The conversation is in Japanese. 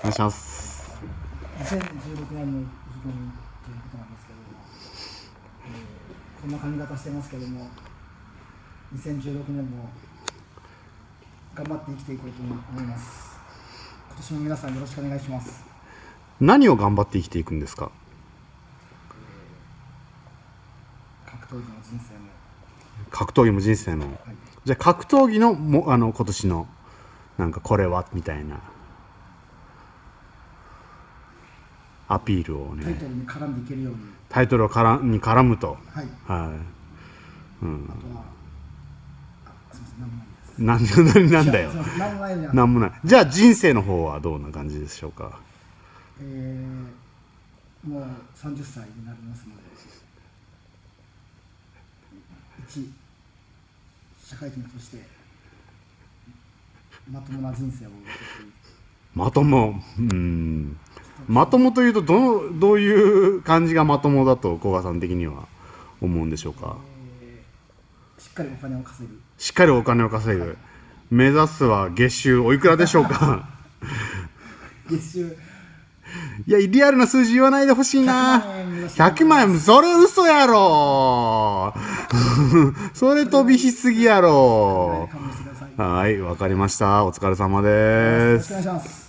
願いします。 2016年の意気込みということなんですけども、こんな髪型してますけども、2016年も頑張って生きていこうと思います。今年も皆さんよろしくお願いします。 何を頑張って生きていくんですか？ 格闘技の人生も。 格闘技も人生の、はい、じゃあ格闘技の今年のなんかこれはみたいなアピールをね、 タイトルに絡んでいけるように、 タイトルに絡むと、 はい、 はい、うん、 あとはすみません、 なんだよ、なんもない。じゃあ人生の方はどんな感じでしょうか？ もう30歳になりますので、一社会人としてまともな人生をまとも、まともというとどういう感じがまともだと古賀さん的には思うんでしょうか？ しっかりお金を稼ぐ。 しっかりお金を稼ぐ、はい、目指すは月収おいくらでしょうか？ 月収、 いやリアルな数字言わないでほしいな。100万円、それ嘘やろ。それ飛びしすぎやろ。はい、わかりました。お疲れ様です。 よろしくお願いします。